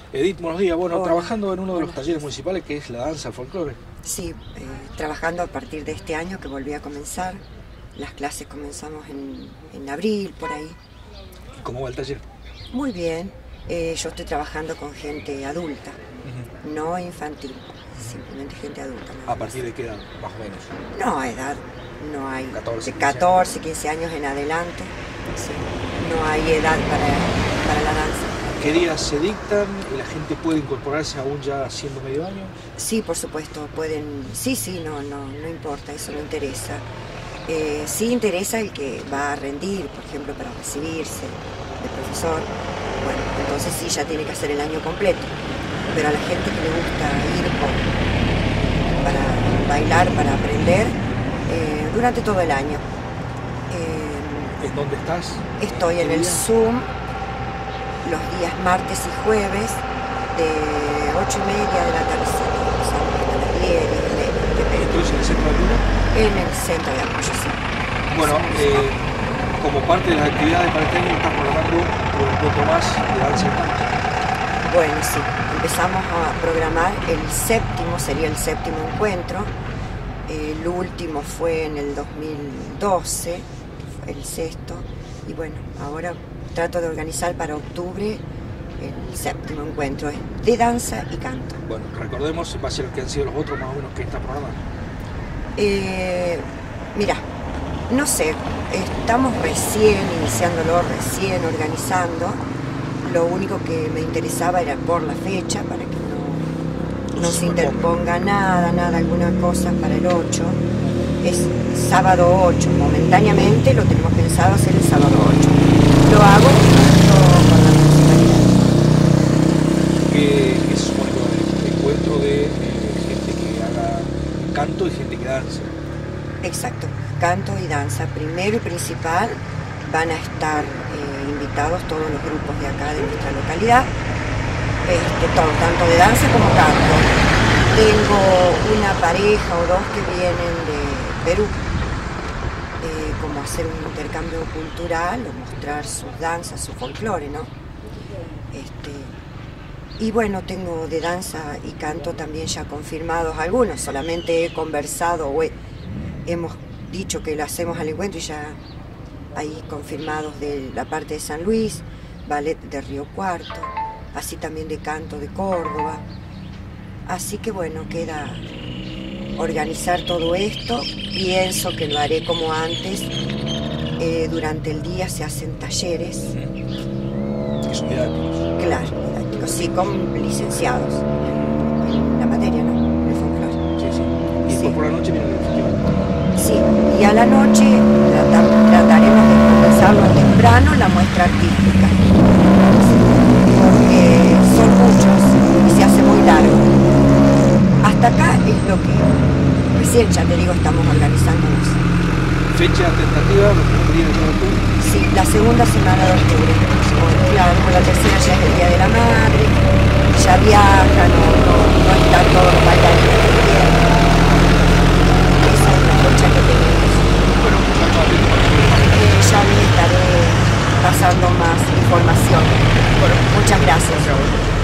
Edith, buenos días. Bueno, Hola. trabajando en uno de los Buenas talleres noches. municipales que es la danza, el folclore. Sí, trabajando a partir de este año que volví a comenzar. Las clases comenzamos en abril, por ahí. ¿Cómo va el taller? Muy bien. Yo estoy trabajando con gente adulta, no infantil, simplemente gente adulta. ¿A partir de qué edad, más o menos? No, edad, no hay. 14, De 14, 15 años en adelante. Sí, no hay edad para la danza. ¿Qué días se dictan y la gente puede incorporarse aún ya siendo medio año? Sí, por supuesto, pueden. Sí, no importa, eso no interesa. Sí interesa el que va a rendir, por ejemplo, para recibirse de profesor. Bueno, entonces sí, ya tiene que hacer el año completo. Pero a la gente que le gusta ir para bailar, para aprender, durante todo el año. ¿En dónde estás? Estoy en el Zoom los días martes y jueves de 8:30 de la tardecita, hasta las 10, 10:30, depende. ¿Entonces en el centro de Luna? En el centro de apoyo, sí. Bueno, como parte de las actividades para este año estás programando un poco más de danza y canto. Bueno, sí, empezamos a programar sería el séptimo encuentro. El último fue en el 2012, fue el sexto. Y bueno, ahora trato de organizar para octubre el séptimo encuentro de danza y canto. Bueno, recordemos, va a ser que han sido los otros más o menos que está programando. Mira, no sé, estamos recién iniciándolo, recién organizando. Lo único que me interesaba era por la fecha, para que no se interponga nada, alguna cosa para el 8. Es sábado 8, momentáneamente lo tenemos pensado hacer el sábado 8. Lo hago con la municipalidad. Que es un encuentro de gente que haga canto y gente que danza. Exacto, canto y danza. Primero y principal van a estar invitados todos los grupos de acá de nuestra localidad, tanto de danza como canto. Tengo una pareja o dos que vienen de Perú, como hacer un intercambio cultural o mostrar sus danzas, su folclore, ¿no? Y bueno, tengo de danza y canto también ya confirmados algunos, solamente he conversado o hemos dicho que lo hacemos al encuentro y ya hay confirmados de la parte de San Luis, ballet de Río Cuarto, así también de canto de Córdoba. Así que bueno, queda organizar todo esto. Pienso que lo haré como antes. Durante el día se hacen talleres. Que son didácticos. Claro, didácticos, sí, con licenciados en la materia, ¿no? El folclore. Sí. Y después por la noche viene el festival. Sí, y a la noche trataremos de comenzarlo temprano la muestra artística, porque son muchos y se hace muy largo. Hasta acá es lo que recién, ya te digo, estamos organizándonos. Fecha tentativa, los primeros días de octubre. Sí, la segunda semana de octubre. Claro, por la tercera ya es el Día de la Madre, ya viajan, no están todos los bailarines que vienen. Esa es la fecha que tenemos. Bueno, muchas Ya les estaré pasando más información. Bueno, muchas gracias. gracias.